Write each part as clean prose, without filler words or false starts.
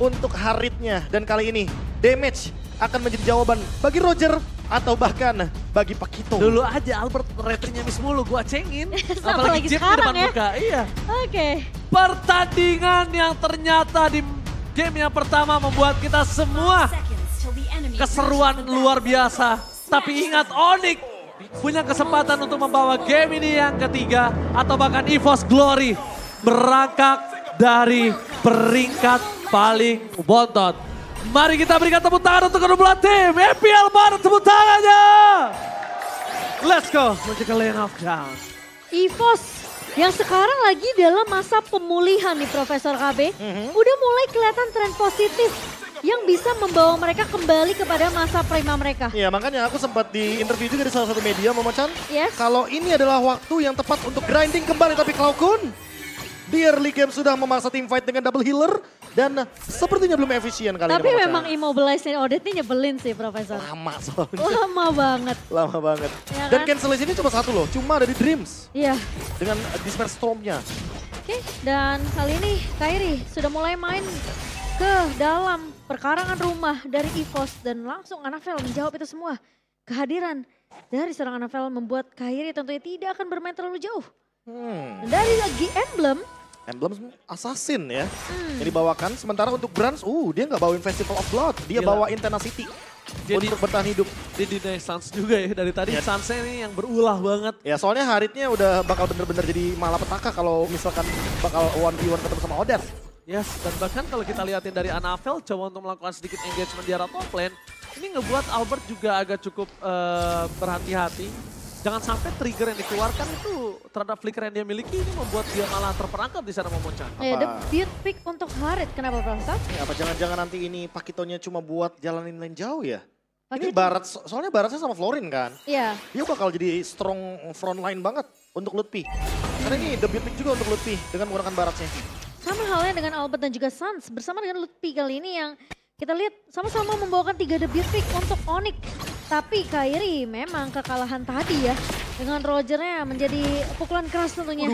untuk Haritnya. Dan kali ini damage akan menjadi jawaban bagi Roger atau bahkan bagi Pakito. Dulu aja Albert ratingnya miss mulu, gue cengin. Apalagi Jip di sekarang depan ya. muka. Iya. Oke. Pertandingan yang ternyata di game yang pertama membuat kita semua keseruan luar biasa. Tapi ingat Onyx punya kesempatan untuk membawa game ini yang ketiga atau bahkan EVOS Glory merangkak dari peringkat paling bontot. Mari kita berikan tepuk tangan untuk kedua belah tim. EPL Barat, tepuk tangannya. Let's go menuju ke lane of down. EVOS yang sekarang lagi dalam masa pemulihan nih Profesor KB. Udah mulai kelihatan tren positif yang bisa membawa mereka kembali kepada masa prima mereka. Ya makanya aku sempat di interview juga di salah satu media Momochan. Yes. Kalau ini adalah waktu yang tepat untuk grinding kembali, tapi Cloud9 di early game sudah memaksa team fight dengan double healer. Dan sepertinya belum efisien kali Tapi ini Momochan. memang immobilize-nya Odette ini nyebelin sih Profesor. Lama soalnya. Lama banget. Lama banget. Ya Dan kan? cancellation ini cuma satu loh, cuma ada di Dreams. Iya. Dengan Disperse Storm-nya. Oke, dan kali ini Kairi sudah mulai main ke dalam perkarangan rumah dari EVOS dan langsung Anavel menjawab itu semua. Kehadiran dari seorang Anavel membuat Kairi tentunya tidak akan bermain terlalu jauh. Dan dari lagi Emblem Assassin ya, yang dibawakan. Sementara untuk Brands, dia nggak bawain Festival of Blood, dia Gila. bawain Tenacity Jadi- untuk bertahan hidup. Dia deny Sans juga ya dari tadi. Sansnya ini yang berulah banget. Ya soalnya Haritnya udah bakal bener-bener jadi malapetaka kalau misalkan bakal 1v1 ketemu sama Odette. Yes, dan bahkan kalau kita lihatin dari Anavel coba untuk melakukan sedikit engagement di arah top lane, ini ngebuat Albert juga agak cukup berhati-hati. Jangan sampai trigger yang dikeluarkan itu terhadap flicker yang dia miliki ini membuat dia malah terperangkap di sana Momochan. Ya, debut pick untuk Harit. Kenapa Profesor? Ya, apa jangan-jangan nanti ini Pakitonya cuma buat jalanin lane jauh ya? Ini Pakito. Barat, soalnya Baratnya sama Florin kan. Iya. Dia bakal jadi strong frontline banget untuk Lutfi. Karena ini debut pick juga untuk Lutfi dengan menggunakan Baratnya. Sama halnya dengan Albert dan juga Sans bersama dengan Lutfi kali ini yang kita lihat sama-sama membawakan 3 debut pick untuk Onyx. Tapi Kairi memang kekalahan tadi ya dengan Rogernya menjadi pukulan keras tentunya.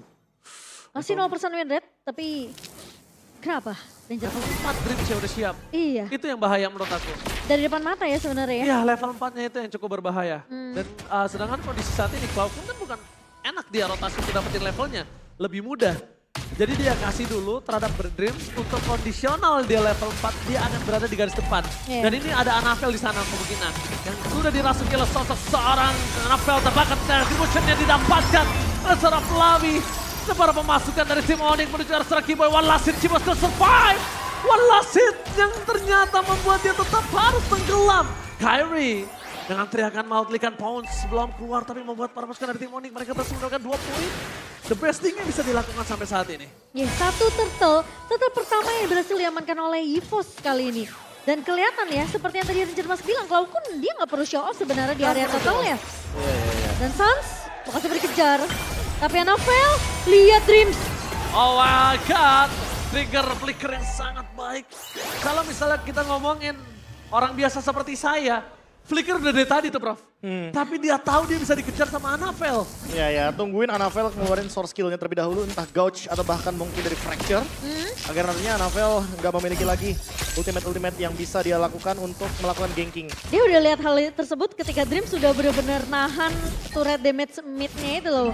Masih 0% win rate tapi kenapa? Danger. Level 4 Dreams ya udah siap. Iya, Itu yang bahaya menurut aku. dari depan mata ya sebenarnya ya. Iya level 4-nya itu yang cukup berbahaya. Dan sedangkan kondisi saat ini Cloud9 kan bukan enak dia rotasi untuk dapetin levelnya. Lebih mudah. Jadi dia kasih dulu terhadap Dreams untuk kondisional dia level 4 dia akan berada di garis depan. Iya. Dan ini ada Anavel di sana kemungkinan. Yang sudah dirasuki oleh sosok seorang Anavel terbakat dari retribution yang didapatkan oleh seorang Flavi. Para pemasukan dari tim Onyx menuju arah seorang Keyboy. One last hit, Cibos to survive. One last hit yang ternyata membuat dia tetap harus tenggelam. Kyrie dengan teriakan mautlikan pounds sebelum keluar tapi membuat para pasukan dari tim Onyx mereka berhasil mendapatkan 2 poin. The best thing yang bisa dilakukan sampai saat ini. Ya, satu turtle tetap pertama yang berhasil diamankan oleh EVOS kali ini. Dan kelihatan ya, seperti yang tadi Ranger Mas bilang, Cloud9 dia nggak perlu show off sebenarnya di area turtle-nya. Dan Sans bakal dikejar. Tapi Anavel, lihat Dreams. Oh my god, trigger flicker yang sangat baik. Kalau misalnya kita ngomongin orang biasa seperti saya, flicker udah dari tadi tuh Prof. Tapi dia tahu dia bisa dikejar sama Anavel. Ya, tungguin Anavel ngeluarin source skillnya terlebih dahulu, entah Gouge atau bahkan mungkin dari Fracture. Agar nantinya Anavel nggak memiliki lagi ultimate yang bisa dia lakukan untuk melakukan ganking. Dia udah lihat hal tersebut ketika Dreams sudah benar-benar nahan turret damage mid-nya itu loh.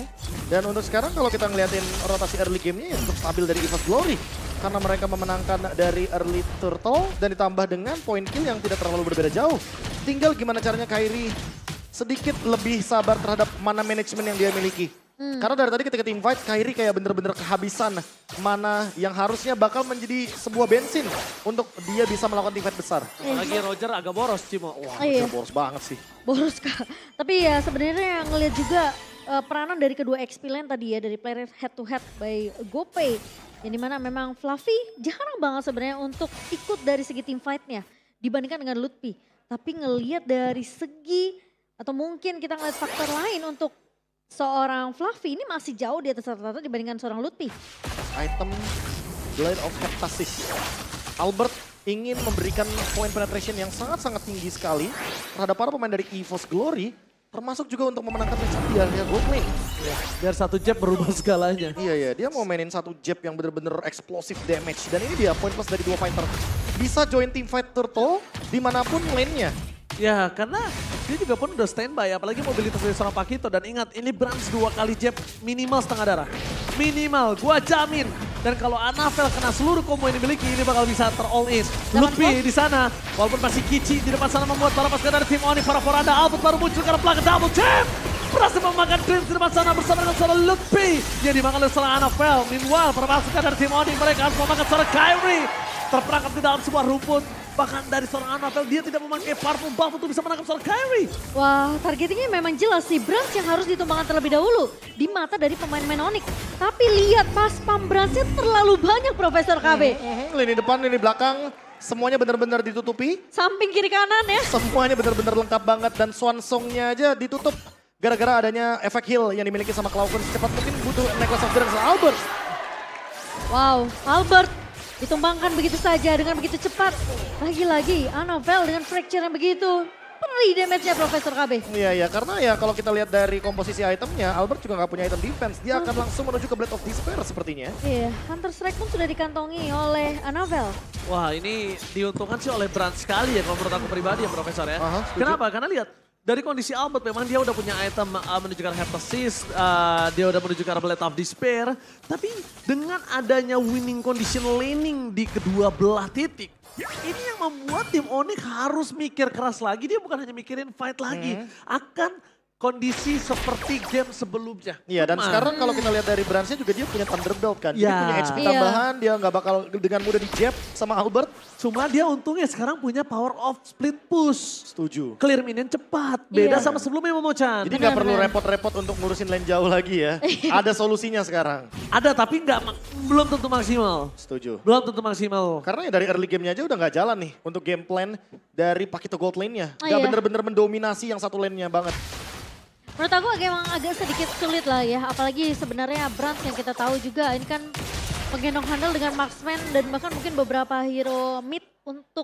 Dan untuk sekarang kalau kita ngeliatin rotasi early game-nya ya cukup stabil dari EVOS Glory. Karena mereka memenangkan dari early turtle dan ditambah dengan point kill yang tidak terlalu berbeda jauh. Tinggal gimana caranya Kairi sedikit lebih sabar terhadap mana manajemen yang dia miliki. Karena dari tadi ketika team fight, Kairi kayak bener-bener kehabisan mana yang harusnya bakal menjadi sebuah bensin untuk dia bisa melakukan team fight besar. Apalagi Roger agak boros Cimo. Wah, Iya. Boros banget sih. Boros kak. Tapi ya sebenarnya ngelihat juga peranan dari kedua XP lane tadi ya, dari player head to head by GoPay. Yang dimana memang Fluffy jarang banget sebenarnya untuk ikut dari segi team fight-nya dibandingkan dengan Lutfi. Tapi ngelihat dari segi atau mungkin kita ngeliat faktor lain untuk seorang Fluffy ini masih jauh di atas rata-rata dibandingkan seorang Lutfi. Item Blade of Heptasis. Albert ingin memberikan point penetration yang sangat-sangat tinggi sekali terhadap para pemain dari EVOS Glory. Termasuk juga untuk memenangkan matchup di area gold lane. ya. Biar satu jab berubah segalanya. Iya, dia mau mainin satu jab yang bener-bener explosive damage. Dan ini dia poin plus dari dua fighter. Bisa join team fight Turtle dimanapun lane-nya. Ya, karena dia juga pun udah standby, apalagi mobilitas dari seorang Pakito. Dan ingat, ini Brans 2 kali jab minimal setengah darah. Minimal, gua jamin. Dan kalau Anavel kena seluruh combo yang dimiliki, ini bakal bisa ter-all in. Lutfi di sana, walaupun masih Kici di depan sana membuat para pasukan dari tim Onyx. Para Foranda, Albert baru muncul karena belakang double jab. Berhasil memakan Dreams di depan sana bersama dengan seorang Lutfi. Yang dimakan oleh seorang Anavel. Meanwhile, para pasukan dari tim Onyx, mereka harus memakan seorang Kyrie. Terperangkap di dalam sebuah rumput. Bahkan dari seorang Anavel, dia tidak memakai purple buff untuk bisa menangkap seorang Kyrie. Wah, targetingnya memang jelas sih. Brans yang harus ditumbangkan terlebih dahulu di mata dari pemain-pemain Onyx. Tapi lihat pas spam Bransnya terlalu banyak Profesor KB. Lini depan, lini belakang, semuanya benar-benar ditutupi. Samping kiri kanan ya. Semuanya benar-benar lengkap banget dan Swan Song-nya aja ditutup. Gara-gara adanya efek heal yang dimiliki sama Cloudcon. Secepat mungkin butuh Necklace of Dragons Albert. Wow, Albert ditumbangkan begitu saja dengan begitu cepat. Lagi-lagi Anavel dengan fracture yang begitu. Perih damage-nya Profesor KB. Iya, karena ya kalau kita lihat dari komposisi itemnya, Albert juga nggak punya item defense. Dia akan langsung menuju ke Blade of Despair sepertinya. Iya, Hunter Strike pun sudah dikantongi oleh Anavel. Wah, ini diuntungkan sih oleh Brans sekali ya kalau menurut aku pribadi ya Profesor ya. Kenapa? Karena lihat, dari kondisi Albert memang dia udah punya item menuju ke arah Heart Assist, dia udah menuju ke arah Blade of Despair. Tapi dengan adanya winning condition laning di kedua belah titik, ini yang membuat tim Onyx harus mikir keras lagi. Dia bukan hanya mikirin fight lagi, akan kondisi seperti game sebelumnya. Iya, dan sekarang kalau kita lihat dari Bransnya juga dia punya Thunderbelt kan. Dia punya HP tambahan, dia nggak bakal dengan mudah dijab sama Albert. Cuma dia untungnya sekarang punya power of split push. Setuju. Clear minion cepat, beda sama sebelumnya Momochan. Jadi nggak perlu repot-repot untuk ngurusin lane jauh lagi ya. Ada solusinya sekarang. Ada tapi belum tentu maksimal. Setuju. Belum tentu maksimal. Karena ya dari early game-nya aja udah nggak jalan nih untuk game plan dari Pakito Gold lane-nya. Nggak bener-bener mendominasi yang satu lane-nya banget. Menurut aku emang agak sedikit sulit lah ya, apalagi sebenarnya Brans yang kita tahu juga ini kan menggendong handle dengan marksman dan bahkan mungkin beberapa hero mid untuk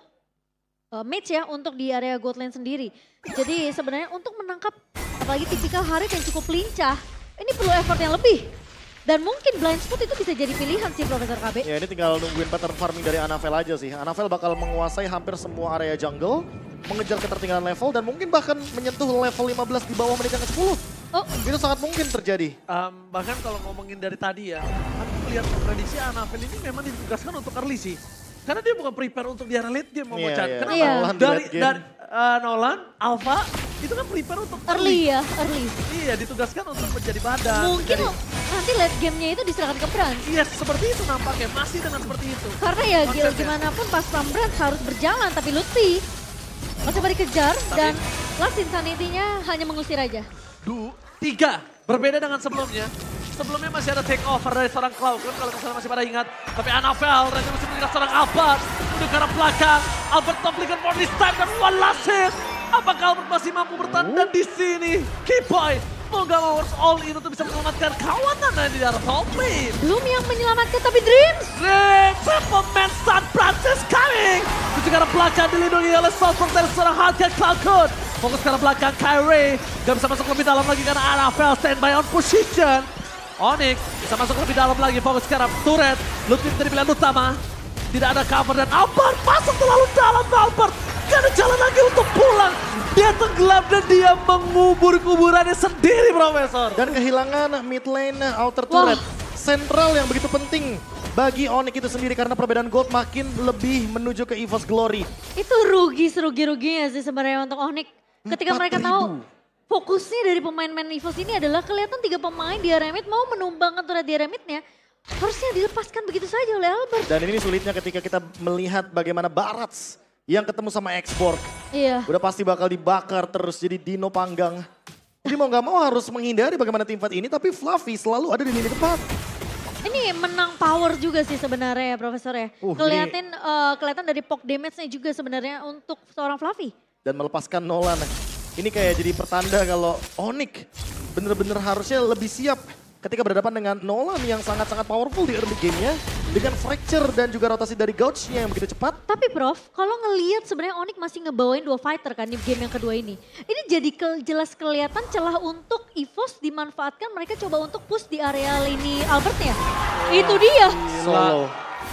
mage ya untuk di area gold lane sendiri. Jadi sebenarnya untuk menangkap apalagi tipikal Harith yang cukup lincah, ini perlu effort yang lebih. Dan mungkin blind spot itu bisa jadi pilihan sih Profesor KB. Ya ini tinggal nungguin pattern farming dari Anavel aja sih. Anavel bakal menguasai hampir semua area jungle, mengejar ketertinggalan level dan mungkin bahkan menyentuh level 15 di bawah menit yang ke-10. Oh, itu sangat mungkin terjadi. Bahkan kalau ngomongin dari tadi ya, aku melihat prediksi Anavel ini memang ditugaskan untuk early sih. Karena dia bukan prepare untuk di area late game Momochan. Kenapa? Dari Nolan, Alpha, itu kan prepare untuk early ya, early. Iya, ditugaskan untuk menjadi badan. Mungkin nanti late game-nya itu diserahkan ke Brans. Iya, seperti itu nampaknya, masih dengan seperti itu. Karena ya gimana pun pas Brans harus berjalan, tapi Lutfi coba dikejar dan Last Insanity-nya hanya mengusir aja. 3, berbeda dengan sebelumnya. Sebelumnya masih ada take over dari seorang Cloudcon kalau misalnya masih pada ingat. Tapi Anavel ternyata masih menjaga seorang Albert. Menuju ke arah belakang. Albert toplikan for this time dan one last hit. Apakah Albert masih mampu bertahan dan di sini Kiboy mau gak mau harus all in untuk bisa menyelamatkan kawanan di arah top lane. Belum yang menyelamatkan tapi Dreams. Pemain Sun Francis coming. Menuju ke arah belakang dilindungi oleh support dari seorang Hardcat Cloudcon. Fokus ke arah belakang Kyrie. Gak bisa masuk lebih dalam lagi karena Anavel standby on position. Onyx bisa masuk lebih dalam lagi, fokus sekarang turret. Lutfi menjadi pilihan utama. Tidak ada cover dan Albert masuk terlalu dalam. Albert gak ada jalan lagi untuk pulang. Dia tenggelam dan dia mengubur kuburannya sendiri Profesor. Dan kehilangan mid lane outer turret. Sentral yang begitu penting bagi Onyx itu sendiri karena perbedaan gold makin lebih menuju ke EVOS Glory. Itu rugi-ruginya sih sebenarnya untuk Onyx. Ketika mereka tahu fokusnya dari pemain-pemain EVOS ini adalah kelihatan 3 pemain di area mid mau menumbangkan turret di area midnya. Harusnya dilepaskan begitu saja oleh Albert. Dan ini sulitnya ketika kita melihat bagaimana Barats yang ketemu sama Export. Iya. Udah pasti bakal dibakar terus jadi dino panggang. Jadi mau gak mau harus menghindari bagaimana tim fight ini tapi Fluffy selalu ada di lini depan. Ini menang power juga sih sebenarnya ya Profesor ya. Kelihatan dari poke damage-nya juga sebenarnya untuk seorang Fluffy. Dan melepaskan Nolan. Ini kayak jadi pertanda kalau Onyx bener-bener harusnya lebih siap ketika berhadapan dengan Nolan yang sangat-sangat powerful di early game-nya. Dengan fracture dan juga rotasi dari Gouge-nya yang begitu cepat. Tapi Prof, kalau ngelihat sebenarnya Onyx masih ngebawain 2 fighter kan di game yang kedua ini. Ini jadi jelas kelihatan celah untuk EVOS dimanfaatkan, mereka coba untuk push di area lini Albertnya. Itu dia. Solo.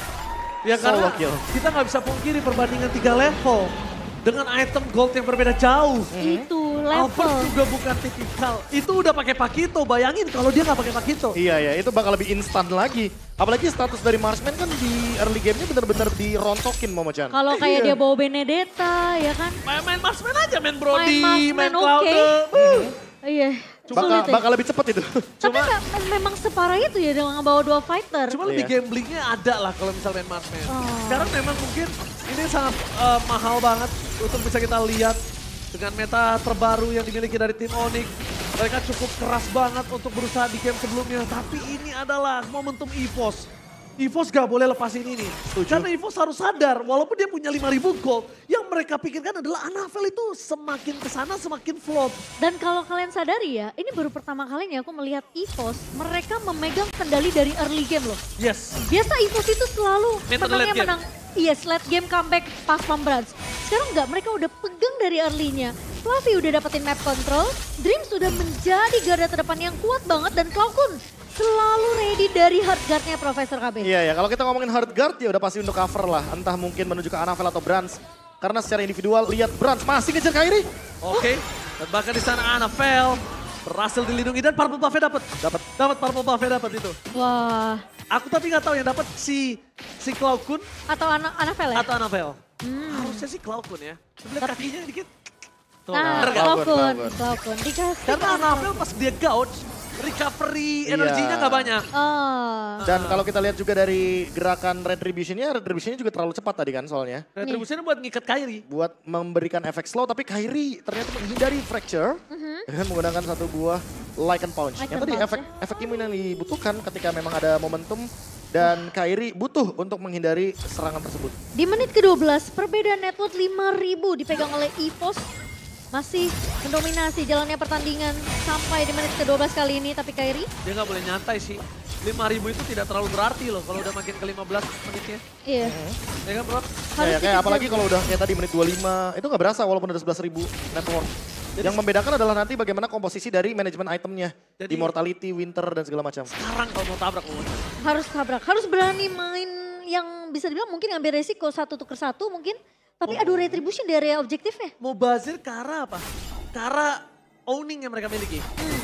Ya karena Solo kill. kita nggak bisa pungkiri perbandingan 3 level. Dengan item gold yang berbeda jauh. Itu Albert level. juga bukan tipikal. Itu udah pakai Pakito, bayangin kalau dia nggak pakai Pakito. Iya ya, itu bakal lebih instan lagi. Apalagi status dari Marksman kan di early game-nya benar-benar dirontokin Momo-chan. Kalau kayak dia bawa Benedetta ya kan. Main Marksman aja, main Brody, Main main Marksman, oke. Cloud. Iya, sulit ya. Bakal lebih cepat itu. Tapi memang separah itu ya dengan ngebawa 2 fighter. Cuma lebih Iya. gamblingnya ada lah kalau misalnya main Marksman. Oh. Sekarang memang mungkin ini sangat mahal banget untuk bisa kita lihat dengan meta terbaru yang dimiliki dari tim Onyx. Mereka cukup keras banget untuk berusaha di game sebelumnya. Tapi ini adalah momentum EVOS. EVOS gak boleh lepasin ini. Karena EVOS harus sadar, walaupun dia punya 5.000 gold, yang mereka pikirkan adalah Anavel itu semakin kesana semakin flop. Dan kalau kalian sadari ya, ini baru pertama kalinya aku melihat EVOS, mereka memegang kendali dari early game loh. Yes. Biasa EVOS itu selalu Metode menangnya late game. menang. Iya, late game comeback pas Pambrans. Sekarang enggak, mereka udah pegang dari early-nya. Fluffy udah dapetin map control, Dreams sudah menjadi garda terdepan yang kuat banget, dan Cloudkun selalu ready dari hard guard-nya Profesor KB. Iya ya, kalau kita ngomongin hard guard ya udah pasti untuk cover lah. Entah mungkin menuju ke Anavel atau Brans. Karena secara individual lihat Brans masih ngejar Kairi. Oke. Dan bahkan di sana Anavel berhasil dilindungi dan purple buff-nya dapat. Dapat purple buff-nya dapat itu. Wah, Aku tapi nggak tahu yang dapat si Cloudkun atau Anavel ya? atau Anavel. Harusnya si Cloudkun ya. Lihat kakinya dikit. Tuh, Nah, bener nggak? Cloudkun. Dikasih Karena Anavel pas dia gouge, recovery energinya nggak banyak. Oh. Dan kalau kita lihat juga dari gerakan Retribution-nya juga terlalu cepat tadi kan soalnya. Retribution buat ngikat Kairi. Buat memberikan efek slow, tapi Kairi ternyata menghindari fracture dengan menggunakan satu buah Lycan Punch. Lycan Yang tadi Punch, efek imun yang dibutuhkan ketika memang ada momentum dan Kairi butuh untuk menghindari serangan tersebut. Di menit ke-12, perbedaan network 5.000 dipegang oleh EVOS. Masih mendominasi jalannya pertandingan sampai di menit ke-12 kali ini, tapi Kairi? Dia nggak boleh nyantai sih. 5.000 itu tidak terlalu berarti loh kalau udah makin ke 15 menitnya. Iya. Ya kan bro? Harus Kayak dikejar. apalagi kalau udah kayak tadi menit 25, itu nggak berasa walaupun ada 11.000 network. Yang membedakan adalah nanti bagaimana komposisi dari manajemen itemnya. Jadi- Immortality, Winter, dan segala macam. Sekarang kalau mau tabrak mau. Harus tabrak, harus berani main yang bisa dibilang mungkin ngambil resiko 1-1 mungkin. Tapi adu retribution di area objektifnya. Mau bazir ke arah apa? Ke arah owning yang mereka miliki.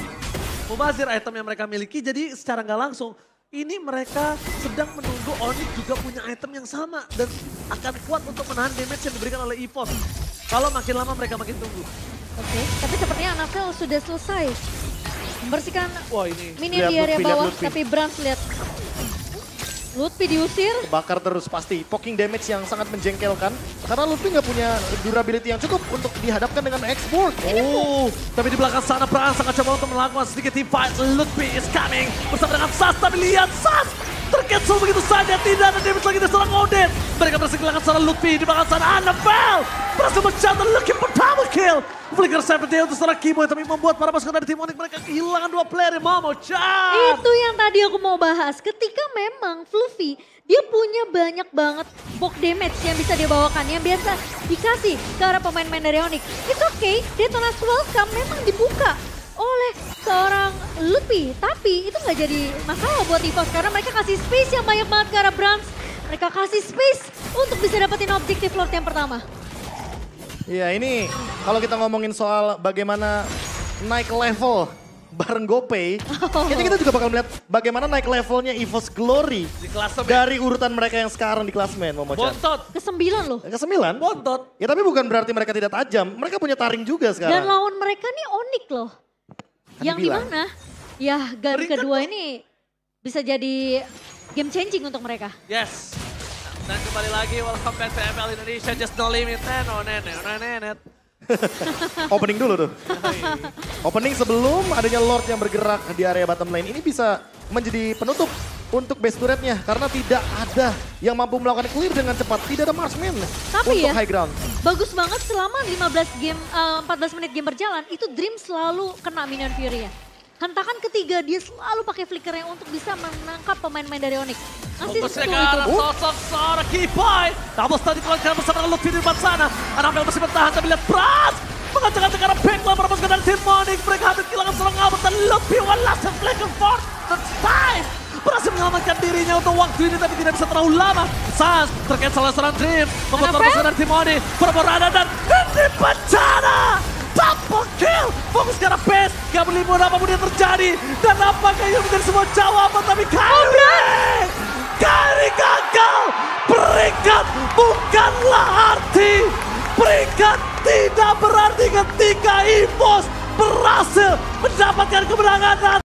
Mau bazir item yang mereka miliki, jadi secara nggak langsung ini mereka sedang menunggu Onyx juga punya item yang sama dan akan kuat untuk menahan damage yang diberikan oleh EVOS. Kalau makin lama mereka makin tunggu. Oke, tapi sepertinya Anavel sudah selesai membersihkan Wah ini. minion Lihat di area Lutfi, lihat bawah, Lutfi. tapi Brans lihat. Lutfi diusir. Bakar terus pasti. Poking damage yang sangat menjengkelkan. Karena Lutfi nggak punya durability yang cukup untuk dihadapkan dengan X-Board. Oh, tapi di belakang sana Brans akan coba untuk melakukan sedikit team fight. Lutfi is coming bersama dengan Sas, tapi lihat Sas tercancel begitu saja. Tidak ada damage lagi dari seorang Odin. Mereka berhasil kehilangan seorang Lutfi di belakang sana. Anavel berhasil mencatat looking for double kill. Flicker seperti untuk seorang Kimo, tapi membuat para pasukan dari tim Onyx mereka kehilangan 2 player. Momo-chan. Itu yang tadi aku mau bahas. Ketika memang Fluffy, dia punya banyak banget bulk damage yang bisa dia bawakan. Yang biasa dikasih ke arah pemain-pemain dari Onyx. It's okay, Detona's Welcome memang dibuka oleh seorang Lutfi. Tapi itu nggak jadi masalah buat EVOS karena mereka kasih space yang banyak banget ke arah Brans. Mereka kasih space untuk bisa dapetin objektif Lord yang pertama. Iya ini kalau kita ngomongin soal bagaimana naik level bareng GoPay. Ini kita juga bakal melihat bagaimana naik levelnya EVOS Glory. Di klasemen. Dari urutan mereka yang sekarang di klasemen, Momo-chan. Bontot. Ke-9 loh. Ke-9? Bontot. Ya tapi bukan berarti mereka tidak tajam. Mereka punya taring juga Dan sekarang. lawan mereka nih Onyx loh. Kan Yang dibilang. dimana? Ya game Berikan kedua dong. ini bisa jadi game changing untuk mereka. Yes. Dan kembali lagi, welcome back to ML Indonesia, just no limit, nenet. Opening dulu tuh. Opening sebelum adanya Lord yang bergerak di area bottom lane. Ini bisa menjadi penutup untuk base turretnya. Karena tidak ada yang mampu melakukan clear dengan cepat. Tidak ada marksman Tapi untuk ya, high ground. bagus banget selama 14 menit game berjalan, itu Dream selalu kena Minion Fury ya. hentakan ketiga dia selalu pakai flickernya untuk bisa menangkap pemain-pemain dari Onyx. Ngasih Fokusnya skill ke arah itu. sosok seorang Kipai. Double stun dikeluarkan bersama dengan Lutfi di depan sana. Anapel masih bertahan tapi lihat Pras. Mengacak-acak ke arah backline merebuskan dari tim Onyx. Mereka hampir kehilangan seorang Albert dan Lutfi. One last flicker for the time. Berhasil menyelamatkan dirinya untuk waktu ini tapi tidak bisa terlalu lama. Sans tercancel oleh seorang Dream. Membuat merebuskan dari tim Onyx. Berborada dan ini bencana. Double kill, fokus ke arah base, gak beli mudah apapun yang terjadi. Dan apakah ini menjadi sebuah jawaban, tapi Kyrie gagal. Peringkat bukanlah arti, peringkat tidak berarti ketika EVOS berhasil mendapatkan kemenangan.